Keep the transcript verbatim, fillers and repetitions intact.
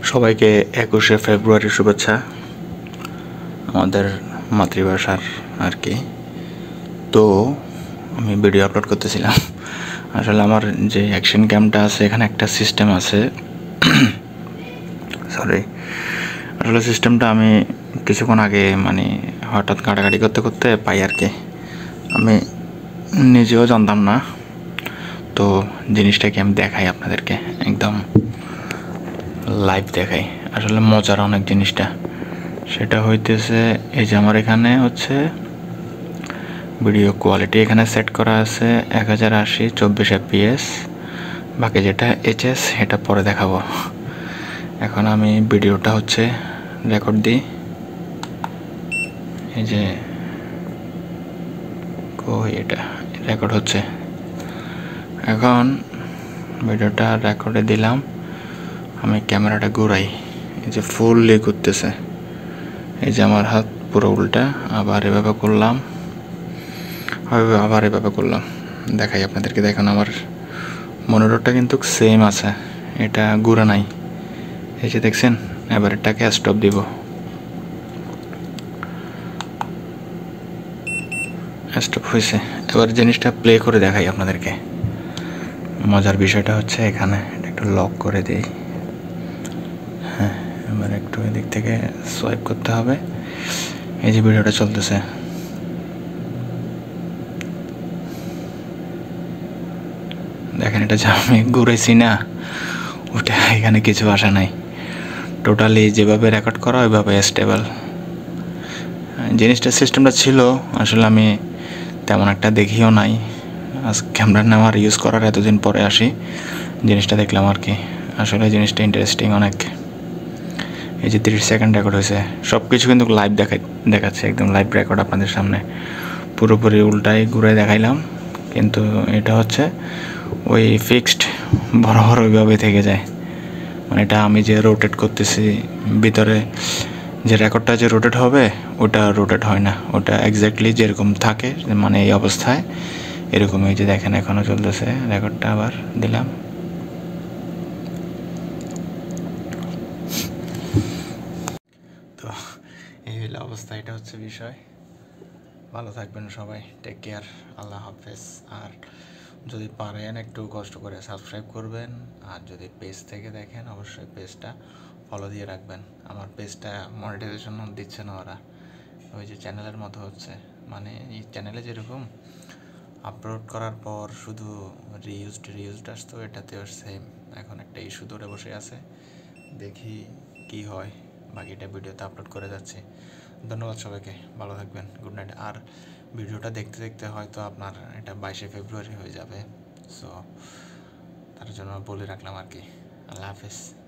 সবাইকে একুশে ফেব্রুয়ারির শুভেচ্ছা আমাদের মাতৃভাষার আর কি। তো আমি ভিডিও আপলোড করতেছিলাম। আসলে আমার যে অ্যাকশন ক্যামটা আছে এখানে একটা সিস্টেম আছে, সরি আসলে সিস্টেমটা আমি কিছুক্ষণ আগে মানে হঠাৎ ঘাটাঘাটি করতে করতে পাই আর কি। আমি নিজেও জানতাম না, তো জিনিসটাকে আমি দেখাই আপনাদেরকে, একদম লাইভ দেখাই। আসলে মজার অনেক জিনিসটা, সেটা হইতেছে এই যে আমার এখানে হচ্ছে ভিডিও কোয়ালিটি এখানে সেট করা আছে এক হাজার আশি চব্বিশ এফপিএস, বাকি যেটা এইচএস এটা পরে দেখাবো। এখন আমি ভিডিওটা হচ্ছে রেকর্ড দিই, এই যে কই এটা রেকর্ড হচ্ছে। এখন ভিডিওটা রেকর্ডে দিলাম, আমি ক্যামেরাটা ঘুরাই, এই যে ফুললি ঘুরতেছে। এই যে আমার হাত পুরো উল্টা, আবার এভাবে করলাম, আবার এভাবে করলাম, দেখাই আপনাদেরকে। দেখুন আমার মনিটরটা কিন্তু সেম আছে, এটা ঘুরে নাই। এই যে দেখছেন, এবার এটাকে স্টপ দিব, স্টপ হয়েছে। এবার জিনিসটা প্লে করে দেখাই আপনাদেরকে। মজার বিষয়টা হচ্ছে এখানে এটা একটু লক করে দিই। হ্যাঁ, এবার একটু এদিক থেকে সোয়াইপ করতে হবে। এই যে ভিডিওটা চলতেছে, দেখেন এটা যে আমি ঘুরেছি না, ওটা এখানে কিছু আসে নাই। টোটালি যেভাবে রেকর্ড করা ওইভাবে স্টেবল জিনিসটা সিস্টেমটা ছিল। আসলে আমি তেমন একটা দেখিও নাই, আজ ক্যামেরা নেওয়ার ইউজ করার এতদিন পরে আসি, জিনিসটা দেখলাম আর কি। আসলে জিনিসটা ইন্টারেস্টিং অনেক। এই যে তিরিশ সেকেন্ড রেকর্ড হয়েছে, সব কিছু কিন্তু লাইভ দেখাই দেখাচ্ছে, একদম লাইভ রেকর্ড আপনাদের সামনে। পুরোপুরি উল্টাই ঘুরে দেখাইলাম, কিন্তু এটা হচ্ছে ওই ফিক্সড বরাবর ওইভাবে থেকে যায়। মানে এটা আমি যে রোটেট করতেছি ভিতরে, যে রেকর্ডটা যে রোটেট হবে ওটা রোটেট হয় না, ওটা এক্স্যাক্টলি যেরকম থাকে, মানে এই অবস্থায় এরকম। এই যে দেখেন এখনও চলতেছে রেকর্ডটা, আবার দিলাম। তো এই হলো অবস্থা, এটা হচ্ছে বিষয়। ভালো থাকবেন সবাই, টেক কেয়ার, আল্লাহ হাফেজ। আর যদি পারেন একটু কষ্ট করে সাবস্ক্রাইব করবেন, আর যদি পেজ থেকে দেখেন অবশ্যই পেজটা ফলো দিয়ে রাখবেন। আমার পেজটা মনিটাইজেশন দিচ্ছে না ওরা, ওই যে চ্যানেলের মতো হচ্ছে। মানে এই চ্যানেলে যেরকম আপলোড করার পর শুধু রিউজড রিউজড আসতো, এটাতেও সেম এখন একটা ইস্যু ধরে বসে আছে। দেখি কি হয়, বাকিটা ভিডিওতে আপলোড করে যাচ্ছি। ধন্যবাদ সবাইকে, ভালো থাকবেন, গুড নাইট। আর ভিডিওটা দেখতে দেখতে হয়তো আপনার এটা বাইশে ফেব্রুয়ারি হয়ে যাবে, সো তার জন্য বলে রাখলাম আর কি। আল্লাহ হাফেজ।